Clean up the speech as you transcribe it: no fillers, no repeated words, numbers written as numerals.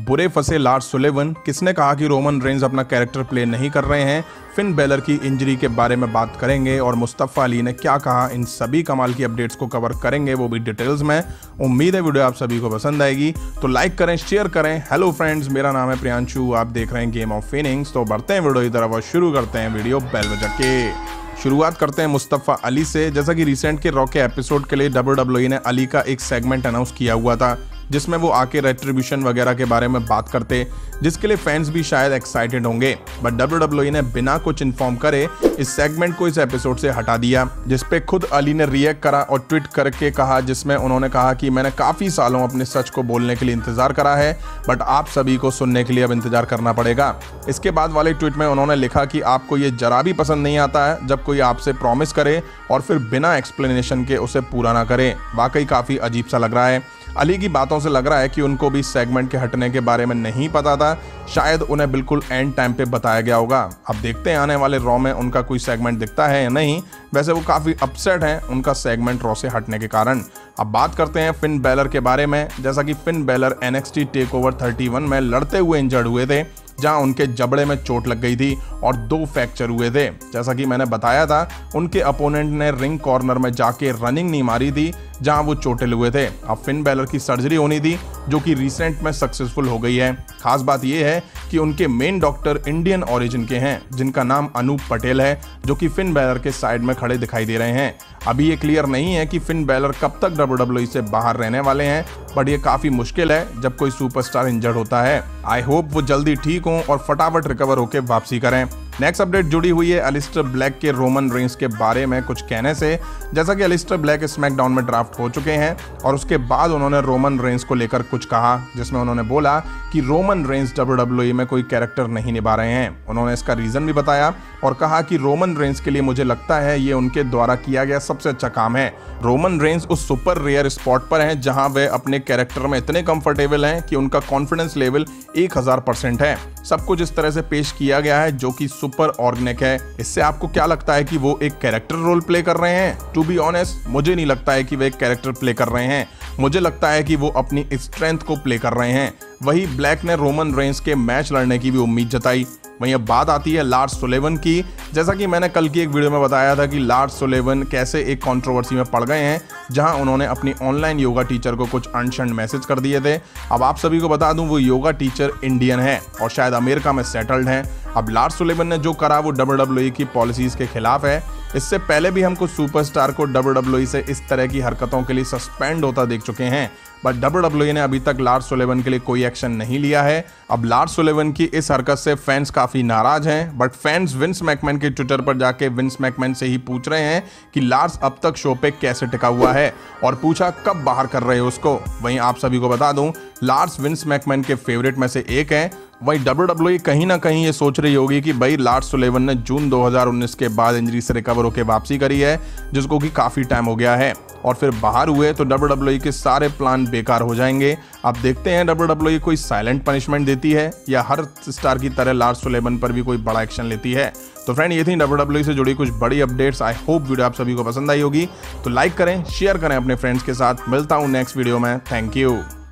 बुरे फंसे Lars Sullivan, किसने कहा कि रोमन रेंज अपना कैरेक्टर प्ले नहीं कर रहे हैं, फिन बेलर की इंजरी के बारे में बात करेंगे और मुस्तफ़ा अली ने क्या कहा, इन सभी कमाल की अपडेट्स को कवर करेंगे, वो भी डिटेल्स में। उम्मीद है वीडियो आप सभी को पसंद आएगी, तो लाइक करें, शेयर करें। हेलो फ्रेंड्स, मेरा नाम है प्रियांशु, आप देख रहे हैं गेम ऑफ फिनिंग्स। तो बढ़ते हैं वीडियो की तरफ और शुरू करते हैं वीडियो बेल बजा के। शुरुआत करते हैं मुस्तफ़ा अली से। जैसा कि रिसेंट के रॉ के एपिसोड के लिए WWE ने अली का एक सेगमेंट अनाउंस किया हुआ था, जिसमें वो आके रेट्रीब्यूशन वगैरह के बारे में बात करते, जिसके लिए फैंस भी शायद एक्साइटेड होंगे। बट WWE ने बिना कुछ इन्फॉर्म करे इस सेगमेंट को इस एपिसोड से हटा दिया, जिसपे खुद अली ने रिएक्ट करा और ट्वीट करके कहा, जिसमें उन्होंने कहा कि मैंने काफ़ी सालों अपने सच को बोलने के लिए इंतजार करा है, बट आप सभी को सुनने के लिए अब इंतजार करना पड़ेगा। इसके बाद वाले ट्वीट में उन्होंने लिखा कि आपको ये जरा भी पसंद नहीं आता है जब कोई आपसे प्रॉमिस करे और फिर बिना एक्सप्लेनेशन के उसे पूरा ना करे। वाकई काफ़ी अजीब सा लग रहा है। अली की बातों से लग रहा है कि उनको भी सेगमेंट के हटने के बारे में नहीं पता था, शायद उन्हें बिल्कुल एंड टाइम पे बताया गया होगा। अब देखते हैं आने वाले रॉ में उनका कोई सेगमेंट दिखता है या नहीं। वैसे वो काफ़ी अपसेट हैं उनका सेगमेंट रॉ से हटने के कारण। अब बात करते हैं फिन बेलर के बारे में। जैसा कि फिन बेलर NXT टेकओवर 31 में लड़ते हुए इंजर्ड हुए थे, जहां उनके जबड़े में चोट लग गई थी और 2 फ्रैक्चर हुए थे। जैसा कि मैंने बताया था, उनके अपोनेंट ने रिंग कॉर्नर में जाके रनिंग नहीं मारी थी जहां वो चोटिल हुए थे। अब फिन बेलर की सर्जरी होनी थी, जो कि रिसेंट में सक्सेसफुल हो गई है। खास बात यह है कि उनके मेन डॉक्टर इंडियन ओरिजिन के हैं, जिनका नाम अनूप पटेल है, जो कि फिन बेलर के साइड में खड़े दिखाई दे रहे हैं। अभी ये क्लियर नहीं है कि फिन बेलर कब तक WWE से बाहर रहने वाले हैं, बट ये काफ़ी मुश्किल है जब कोई सुपरस्टार इंजर्ड होता है। आई होप वो जल्दी ठीक हों और फटाफट रिकवर होकर वापसी करें। नेक्स्ट अपडेट जुड़ी हुई है अलिस्टर ब्लैक के रोमन रेंज के बारे में कुछ कहने से। जैसा कि अलिस्टर ब्लैक स्मैकडाउन में ड्राफ्ट हो चुके हैं और उसके बाद उन्होंने रोमन रेंज को लेकर कुछ कहा, जिसमें उन्होंने बोला कि रोमन रेंज WWE में कोई कैरेक्टर नहीं निभा रहे हैं। उन्होंने इसका रीज़न भी बताया और कहा कि रोमन रेंज के लिए मुझे लगता है ये उनके द्वारा किया गया सबसे अच्छा काम है। रोमन रेंज उस सुपर रेयर स्पॉट पर हैं जहां वे अपने कैरेक्टर में इतने कंफर्टेबल हैं कि उनका कॉन्फिडेंस लेवल 1000% है। सब कुछ इस तरह से पेश किया गया है जो कि सुपर ऑर्गेनिक है। इससे आपको क्या लगता है कि वो एक कैरेक्टर रोल प्ले कर रहे हैं? टू बी ऑनेस्ट, मुझे नहीं लगता है कि वे एक कैरेक्टर प्ले कर रहे हैं। मुझे लगता है कि वो अपनी स्ट्रेंथ को प्ले कर रहे हैं। वही ब्लैक ने रोमन रेंज के मैच लड़ने की भी उम्मीद जताई। वहीं अब बात आती है लार्स सुलेवन की। जैसा कि मैंने कल की एक वीडियो में बताया था कि लार्स सुलेवन कैसे एक कंट्रोवर्सी में पड़ गए हैं, जहां उन्होंने अपनी ऑनलाइन योगा टीचर को कुछ अनशंड मैसेज कर दिए थे। अब आप सभी को बता दूं, वो योगा टीचर इंडियन है और शायद अमेरिका में सेटल्ड हैं। अब लार्स सुलेवन ने जो करा वो WWE की पॉलिसीज के खिलाफ है। इससे पहले भी हम कुछ सुपरस्टार को WWE से इस तरह की हरकतों के लिए सस्पेंड होता देख चुके हैं, बट WWE ने अभी तक लार्स सुलेवन के लिए कोई एक्शन नहीं लिया है। अब लार्स सुलेवन की इस हरकत से फैंस काफ़ी नाराज हैं, बट फैंस विंस मैकमैन के ट्विटर पर जाके विंस मैकमैन से ही पूछ रहे हैं कि लार्स अब तक शो पे कैसे टिका हुआ है और पूछा कब बाहर कर रहे हो उसको। वहीं आप सभी को बता दूं, लार्स विंस मैकमैन के फेवरेट में से एक है। वहीं WWE कहीं ना कहीं ये सोच रही होगी कि भाई लार्स सुलेवन ने जून 2019 के बाद इंजरी से रिकवर होकर वापसी करी है, जिसको कि काफ़ी टाइम हो गया है, और फिर बाहर हुए तो WWE के सारे प्लान बेकार हो जाएंगे। अब देखते हैं WWE कोई साइलेंट पनिशमेंट देती है या हर स्टार की तरह लार्स सुलेवन पर भी कोई बड़ा एक्शन लेती है। तो फ्रेंड, ये थी WWE से जुड़ी कुछ बड़ी अपडेट्स। आई होप वीडियो आप सभी को पसंद आई होगी, तो लाइक करें, शेयर करें अपने फ्रेंड्स के साथ। मिलता हूँ नेक्स्ट वीडियो में। Thank you.